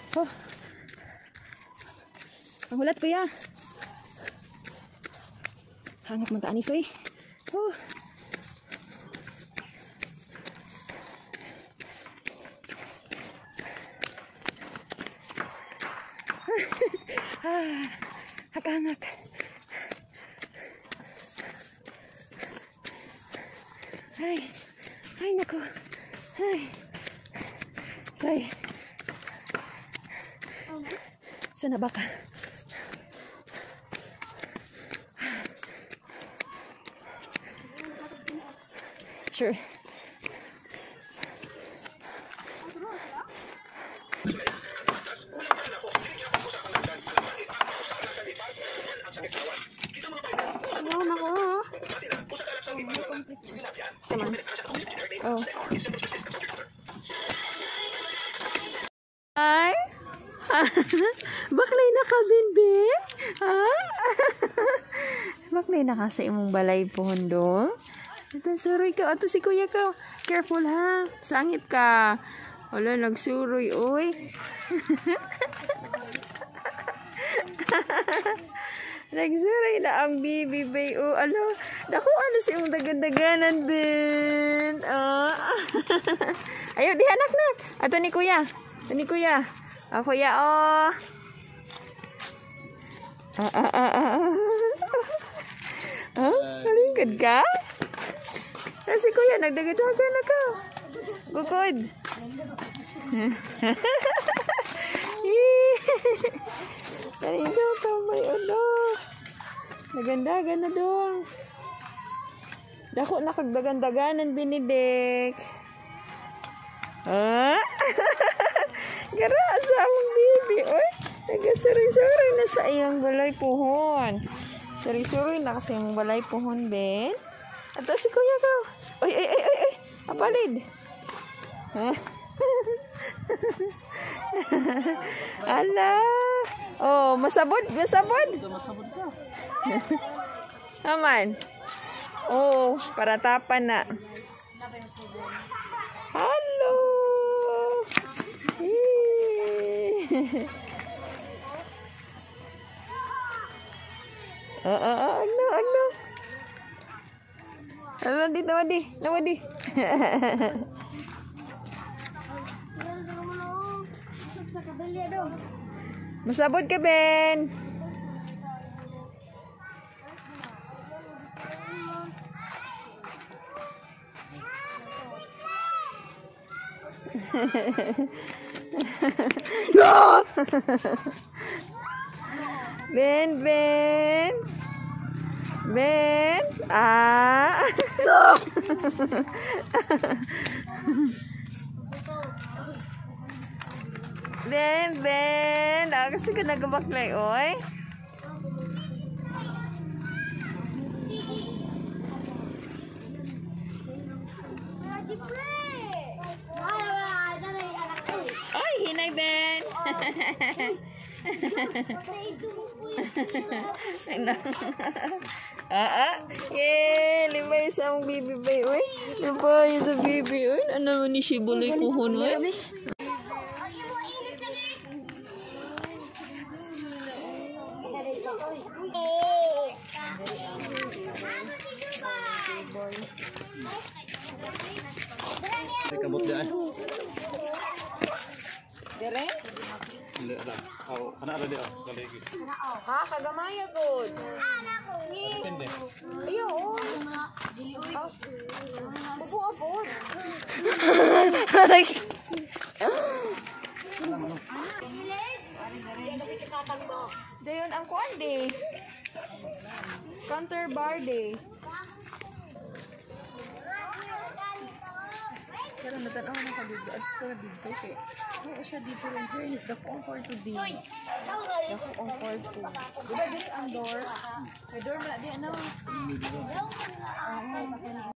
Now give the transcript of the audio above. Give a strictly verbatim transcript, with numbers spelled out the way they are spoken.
Oh. Panghulat kuya. Hangat man ta anis oy. Oh. Ah, hangak. Ay. Ay nako. Ay. Say. Sana ba ka? Sure. Ano nako? Come on. Oh. Ay. Baklay na ka din, be? Ha? Baklay na ka sa imong balay pohondong? Ito, suroy ka. Ato si kuya ka. Careful, ha? Sangit ka. Wala, nagsuroy, oy. Nagsuroy na ang bibi, bay. Oh, alo. Naku, ano si imong dagan-daganan, din. Oh. Ayaw, di anak na. Ato ni kuya. Ato ni kuya. Oh, kuya, oh. Ah, ah, ah, ah. Oh, kalingkad ka? Kasi kuya, nagdagadagan na ka. Bukod. Narindo, tambay, ano. Nagandagan na doon. Dako, nakagdagan-daganan, binidik. Ah? Gara, sa among bibi. Uy, nagasuri-suri na sa iyang balay pohon. Suri-suri na kasi yung balay pohon, Ben. Ato si kuya ka. Uy, ay, ay, ay, ay. Apalid. Ha? Ala. Oh, masabod, masabod. Masabod ka. Aman. Oh, para tapan na. Hello. Ah, ah, ah, agno, agno. Nawadi, nawadi, nawadi. Masabot ka, Ben. No! Ben, Ben. Ben. Ah. No! Ben, Ben. Ah, kasi ka nagabaklay, oy. Ay, hinay, Ben. Ah, ah. Yay, limay sa ang bibi, bay, oy. Limay sa bibi, oy. Ano naman ni Shibuloy kuhon, oy. Kamot daan. Dire? Hindi ra. Oh, ana ra di oh, sekali lagi. Ha, kagamaya gud. Depende. Ayo, oy. Dili oy. Buko apod. Dayon ang kuan day. Counter bar day. Pero natanaw na ka dito. At ito dito kay. Oo siya dito rin. Here is the comfort today. The comfort to. Diba dito ang door? May door na di ano?